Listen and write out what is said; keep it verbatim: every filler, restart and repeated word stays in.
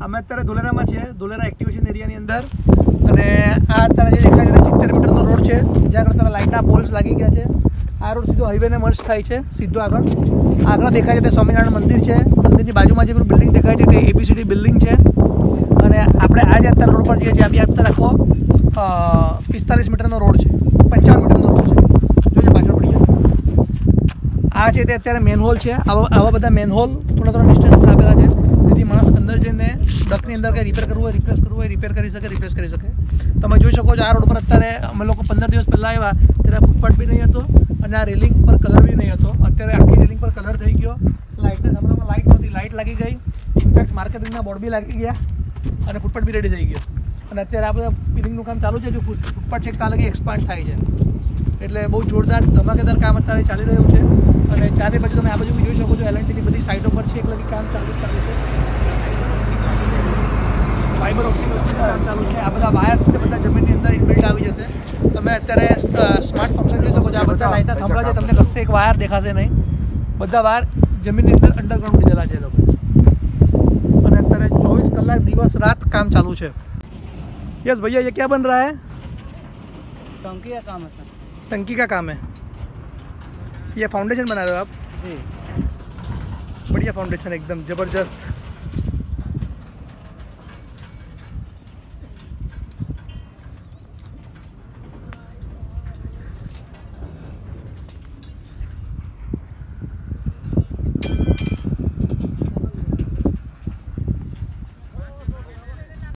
અમે અત્યારે ધોલેરામાં છે, ધોલેરા એક્ટિવેશન એરિયાની અંદર. અને આ અત્યારે જે દેખાય છે સિત્તેર મીટરનો રોડ છે, જ્યાં આગળ અત્યારે લાઇટના પોલ્સ લાગી ગયા છે. આ રોડ સીધો હાઈવેને મર્જ થાય છે સીધો આગળ. આગળ દેખાય છે તે સ્વામિનારાયણ મંદિર છે. મંદિરની બાજુમાં જે બિલ્ડિંગ દેખાય છે તે એબીસીડી બિલ્ડિંગ છે. અને આપણે આજે અત્યારે રોડ પર જઈએ છીએ. આ બી અત્યારે આખો પિસ્તાલીસ મીટરનો રોડ છે, પંચાવન મીટરનો રોડ છે. જોજે પાછળ પડી જાય. આ છે તે અત્યારે મેનહોલ છે. આવા આવા બધા મેનહોલ થોડા થોડા ડિસ્ટન્સ આપેલા છે, જેથી માણસ અંદર જઈને ડકની અંદર કંઈ રિપેર કરવું હોય, રિપ્લેસ કરવું હોય, રિપેર કરી શકે, રિપ્લેસ કરી શકે. તમે જોઈ શકો છો આ રોડ પર અત્યારે અમે લોકો પંદર દિવસ પહેલાં આવ્યા ત્યારે ફૂટપાથ બી નહીં હતો અને આ રેલિંગ પર કલર બી નહીં હતો. અત્યારે આખી રેલિંગ પર કલર થઈ ગયો. લાઇટના ગામડામાં લાઇટ નહોતી, લાઇટ લાગી ગઈ. ઇનફેક્ટ માર્કેટિંગના બોર્ડ બી લાગી ગયા અને ફૂટપાથ બી રેડી થઈ ગયો. અને અત્યારે આ બધા ફિલિંગનું કામ ચાલુ છે. જો ફૂટપાથ છે ત્યાં લગી એક્સપાન્ડ થાય છે. એટલે બહુ જોરદાર ધમાકેદાર કામ અત્યારે ચાલી રહ્યું છે. અને ચારે બાજુ તમે આ બાજુ બી જોઈ શકો છો, એલએનટીની બધી સાઇડો પર છે એક લગી કામ ચાલુ ચાલુ છે. ફાઈબર ઓપ્ટિક કામ ચાલુ છે. આ બધા વાયર્સ છે બધા જમીનની અંદર ઇનબિલ્ટ આવી જશે. તમે અત્યારે સ્માર્ટ ફંક્શન જોઈ શકો છો. આ બધા લાઇટના થાંભલા છે, તમને કશે એક વાયર દેખાશે નહીં. બધા વાયર જમીનની અંદર અંડરગ્રાઉન્ડ લીધેલા છે લોકો. અને અત્યારે ચોવીસ કલાક દિવસ રાત કામ ચાલુ છે. यस भैया, ये क्या बन रहा है? टंकी का काम है सर. टंकी का काम है. ये फाउंडेशन बना रहे हो आप? जी. बढ़िया फाउंडेशन, एकदम ज़बरदस्त.